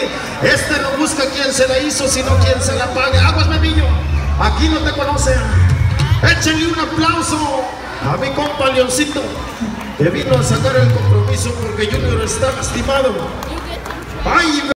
Este no busca quien se la hizo, sino quien se la pague. Aguas, Memillo, aquí no te conocen. Échenle un aplauso a mi compa Leoncito, que vino a sacar el compromiso porque Junior está lastimado. ¡Ay!